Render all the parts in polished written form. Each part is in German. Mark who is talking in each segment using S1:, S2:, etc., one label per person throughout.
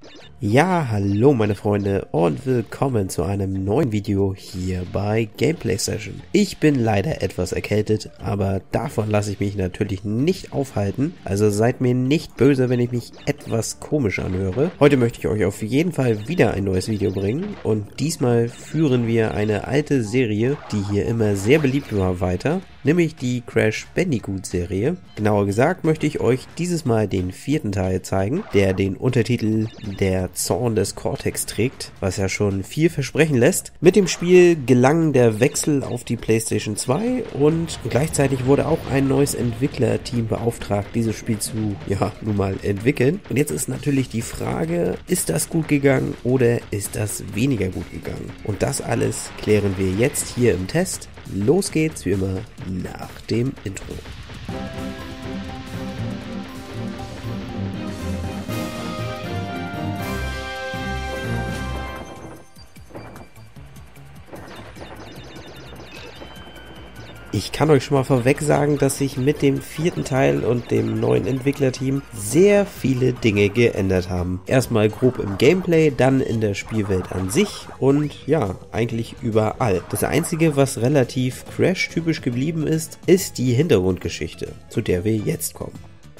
S1: Ja, hallo meine Freunde und willkommen zu einem neuen Video hier bei Gameplay Session. Ich bin leider etwas erkältet, aber davon lasse ich mich natürlich nicht aufhalten, also seid mir nicht böse, wenn ich mich etwas komisch anhöre. Heute möchte ich euch auf jeden Fall wieder ein neues Video bringen und diesmal führen wir eine alte Serie, die hier immer sehr beliebt war, weiter, nämlich die Crash Bandicoot Serie. Genauer gesagt möchte ich euch dieses Mal den 4. Teil zeigen, der den Untertitel Der Zorn des Cortex trägt, was ja schon viel versprechen lässt. Mit dem Spiel gelang der Wechsel auf die PlayStation 2 und gleichzeitig wurde auch ein neues Entwicklerteam beauftragt, dieses Spiel zu, nun mal entwickeln. Und jetzt ist natürlich die Frage, ist das gut gegangen oder ist das weniger gut gegangen? Und das alles klären wir jetzt hier im Test. Los geht's wie immer nach dem Intro. Ich kann euch schon mal vorweg sagen, dass sich mit dem 4. Teil und dem neuen Entwicklerteam sehr viele Dinge geändert haben. Erstmal grob im Gameplay, dann in der Spielwelt an sich und ja, eigentlich überall. Das Einzige, was relativ Crash-typisch geblieben ist, ist die Hintergrundgeschichte, zu der wir jetzt kommen.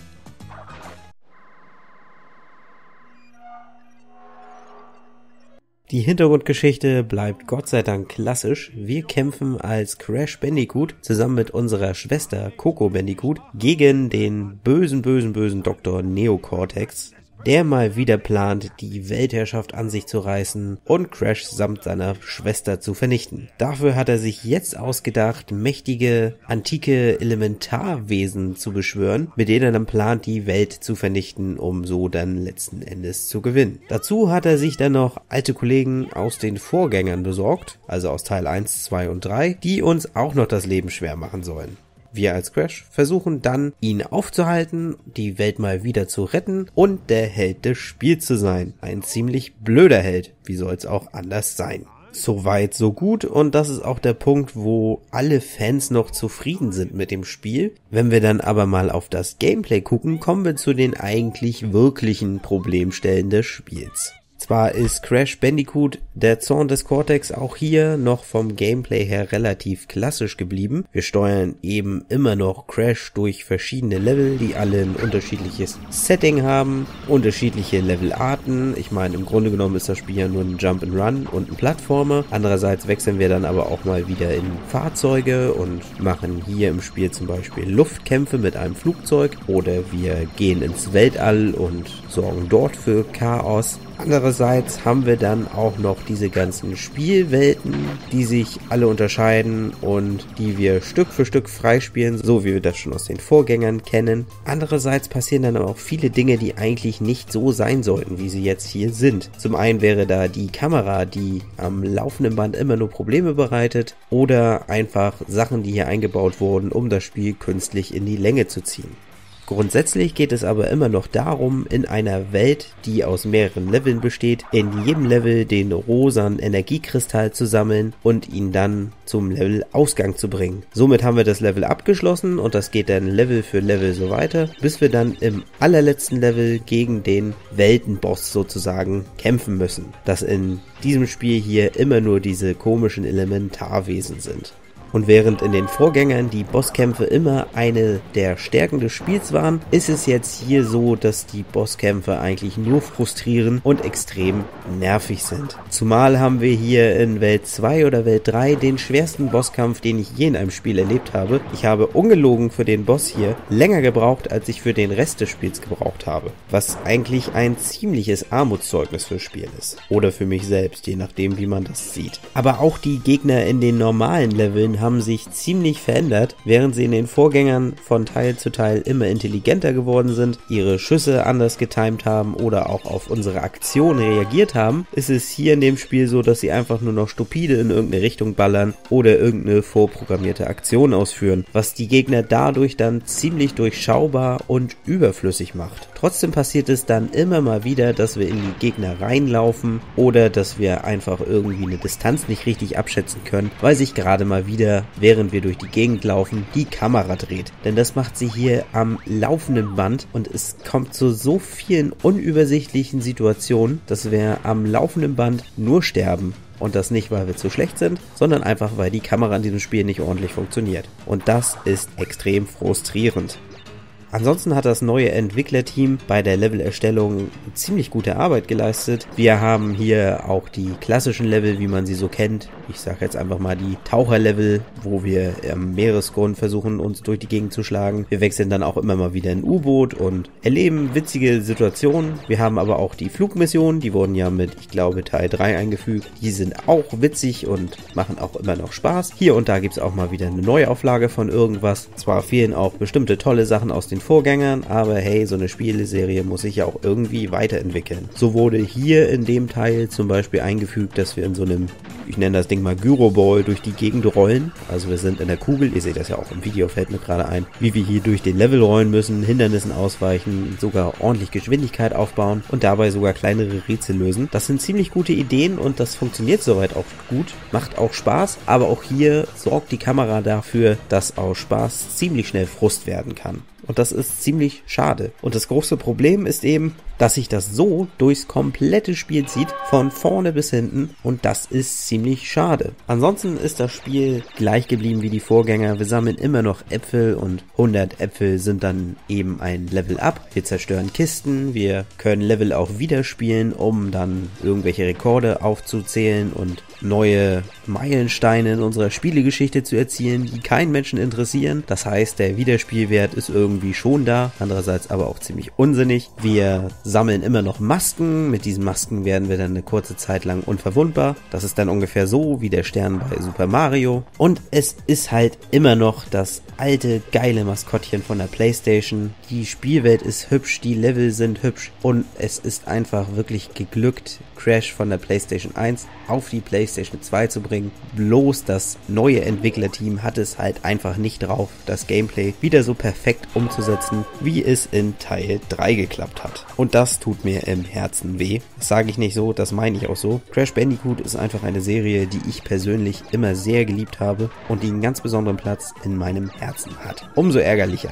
S1: Die Hintergrundgeschichte bleibt Gott sei Dank klassisch. Wir kämpfen als Crash Bandicoot zusammen mit unserer Schwester Coco Bandicoot gegen den bösen Dr. Neocortex, der mal wieder plant, die Weltherrschaft an sich zu reißen und Crash samt seiner Schwester zu vernichten. Dafür hat er sich jetzt ausgedacht, mächtige, antike Elementarwesen zu beschwören, mit denen er dann plant, die Welt zu vernichten, um so dann letzten Endes zu gewinnen. Dazu hat er sich dann noch alte Kollegen aus den Vorgängern besorgt, also aus Teil 1, 2 und 3, die uns auch noch das Leben schwer machen sollen. Wir als Crash versuchen dann, ihn aufzuhalten, die Welt mal wieder zu retten und der Held des Spiels zu sein. Ein ziemlich blöder Held, wie soll's auch anders sein. Soweit, so gut, und das ist auch der Punkt, wo alle Fans noch zufrieden sind mit dem Spiel. Wenn wir dann aber mal auf das Gameplay gucken, kommen wir zu den eigentlich wirklichen Problemstellen des Spiels. Zwar ist Crash Bandicoot Der Zorn des Cortex auch hier noch vom Gameplay her relativ klassisch geblieben. Wir steuern eben immer noch Crash durch verschiedene Level, die alle ein unterschiedliches Setting haben, unterschiedliche Levelarten. Ich meine, im Grunde genommen ist das Spiel ja nur ein Jump-and-Run und ein Plattformer. Andererseits wechseln wir dann aber auch mal wieder in Fahrzeuge und machen hier im Spiel zum Beispiel Luftkämpfe mit einem Flugzeug oder wir gehen ins Weltall und sorgen dort für Chaos. Andererseits haben wir dann auch noch diese ganzen Spielwelten, die sich alle unterscheiden und die wir Stück für Stück freispielen, so wie wir das schon aus den Vorgängern kennen. Andererseits passieren dann auch viele Dinge, die eigentlich nicht so sein sollten, wie sie jetzt hier sind. Zum einen wäre da die Kamera, die am laufenden Band immer nur Probleme bereitet, oder einfach Sachen, die hier eingebaut wurden, um das Spiel künstlich in die Länge zu ziehen. Grundsätzlich geht es aber immer noch darum, in einer Welt, die aus mehreren Leveln besteht, in jedem Level den rosanen Energiekristall zu sammeln und ihn dann zum Levelausgang zu bringen. Somit haben wir das Level abgeschlossen und das geht dann Level für Level so weiter, bis wir dann im allerletzten Level gegen den Weltenboss sozusagen kämpfen müssen, das in diesem Spiel hier immer nur diese komischen Elementarwesen sind. Und während in den Vorgängern die Bosskämpfe immer eine der Stärken des Spiels waren, ist es jetzt hier so, dass die Bosskämpfe eigentlich nur frustrieren und extrem nervig sind. Zumal haben wir hier in Welt 2 oder Welt 3 den schwersten Bosskampf, den ich je in einem Spiel erlebt habe. Ich habe ungelogen für den Boss hier länger gebraucht, als ich für den Rest des Spiels gebraucht habe. Was eigentlich ein ziemliches Armutszeugnis fürs Spiel ist. Oder für mich selbst, je nachdem wie man das sieht. Aber auch die Gegner in den normalen Leveln haben sich ziemlich verändert, während sie in den Vorgängern von Teil zu Teil immer intelligenter geworden sind, ihre Schüsse anders getimt haben oder auch auf unsere Aktion reagiert haben, ist es hier in dem Spiel so, dass sie einfach nur noch stupide in irgendeine Richtung ballern oder irgendeine vorprogrammierte Aktion ausführen, was die Gegner dadurch dann ziemlich durchschaubar und überflüssig macht. Trotzdem passiert es dann immer mal wieder, dass wir in die Gegner reinlaufen oder dass wir einfach irgendwie eine Distanz nicht richtig abschätzen können, weil sich gerade mal wieder wieder, während wir durch die Gegend laufen, die Kamera dreht. Denn das macht sie hier am laufenden Band und es kommt zu so vielen unübersichtlichen Situationen, dass wir am laufenden Band nur sterben. Und das nicht, weil wir zu schlecht sind, sondern einfach, weil die Kamera in diesem Spiel nicht ordentlich funktioniert. Und das ist extrem frustrierend. Ansonsten hat das neue Entwicklerteam bei der Levelerstellung ziemlich gute Arbeit geleistet. Wir haben hier auch die klassischen Level, wie man sie so kennt. Ich sage jetzt einfach mal die Taucherlevel, wo wir am Meeresgrund versuchen, uns durch die Gegend zu schlagen. Wir wechseln dann auch immer mal wieder ein U-Boot und erleben witzige Situationen. Wir haben aber auch die Flugmissionen, die wurden ja mit, ich glaube, Teil 3 eingefügt. Die sind auch witzig und machen auch immer noch Spaß. Hier und da gibt es auch mal wieder eine Neuauflage von irgendwas. Zwar fehlen auch bestimmte tolle Sachen aus den Vorgängern, aber hey, so eine Spieleserie muss sich ja auch irgendwie weiterentwickeln. So wurde hier in dem Teil zum Beispiel eingefügt, dass wir in so einem, ich nenne das Ding mal Gyroball, durch die Gegend rollen. Also wir sind in der Kugel, ihr seht das ja auch im Video, fällt mir gerade ein, wie wir hier durch den Level rollen müssen, Hindernissen ausweichen, sogar ordentlich Geschwindigkeit aufbauen und dabei sogar kleinere Rätsel lösen. Das sind ziemlich gute Ideen und das funktioniert soweit auch gut, macht auch Spaß, aber auch hier sorgt die Kamera dafür, dass aus Spaß ziemlich schnell Frust werden kann. Und das ist ziemlich schade. Und das große Problem ist eben, dass sich das so durchs komplette Spiel zieht, von vorne bis hinten. Und das ist ziemlich schade. Ansonsten ist das Spiel gleich geblieben wie die Vorgänger. Wir sammeln immer noch Äpfel und 100 Äpfel sind dann eben ein Level Up. Wir zerstören Kisten, wir können Level auch wieder spielen, um dann irgendwelche Rekorde aufzuzählen und neue Meilensteine in unserer Spielegeschichte zu erzielen, die keinen Menschen interessieren. Das heißt, der Wiederspielwert ist irgendwie schon da, andererseits aber auch ziemlich unsinnig. Wir sammeln immer noch Masken, mit diesen Masken werden wir dann eine kurze Zeit lang unverwundbar. Das ist dann ungefähr so wie der Stern bei Super Mario. Und es ist halt immer noch das alte, geile Maskottchen von der PlayStation. Die Spielwelt ist hübsch, die Level sind hübsch und es ist einfach wirklich geglückt, Crash von der PlayStation 1 auf die PlayStation 2 zu bringen. Bloß das neue Entwicklerteam hat es halt einfach nicht drauf, das Gameplay wieder so perfekt umzusetzen, wie es in Teil 3 geklappt hat. Und das tut mir im Herzen weh. Das sage ich nicht so, das meine ich auch so. Crash Bandicoot ist einfach eine Serie, die ich persönlich immer sehr geliebt habe und die einen ganz besonderen Platz in meinem Herzen hat. Umso ärgerlicher.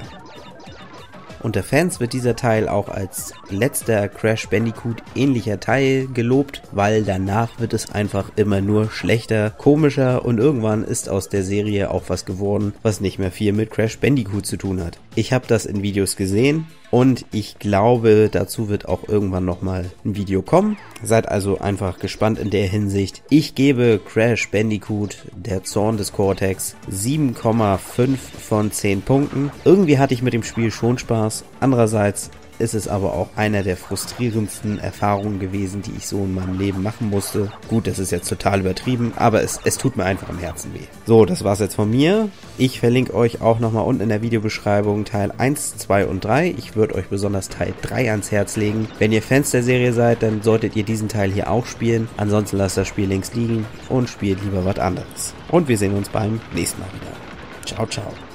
S1: Unter Fans wird dieser Teil auch als letzter Crash Bandicoot ähnlicher Teil gelobt, weil danach wird es einfach immer nur schlechter, komischer und irgendwann ist aus der Serie auch was geworden, was nicht mehr viel mit Crash Bandicoot zu tun hat. Ich habe das in Videos gesehen und ich glaube, dazu wird auch irgendwann nochmal ein Video kommen. Seid also einfach gespannt in der Hinsicht. Ich gebe Crash Bandicoot, der Zorn des Cortex, 7,5 von 10 Punkten. Irgendwie hatte ich mit dem Spiel schon Spaß. Andererseits ist es aber auch einer der frustrierendsten Erfahrungen gewesen, die ich so in meinem Leben machen musste. Gut, das ist jetzt total übertrieben, aber es tut mir einfach im Herzen weh. So, das war's jetzt von mir. Ich verlinke euch auch nochmal unten in der Videobeschreibung Teil 1, 2 und 3. Ich würde euch besonders Teil 3 ans Herz legen. Wenn ihr Fans der Serie seid, dann solltet ihr diesen Teil hier auch spielen. Ansonsten lasst das Spiel links liegen und spielt lieber was anderes. Und wir sehen uns beim nächsten Mal wieder. Ciao, ciao.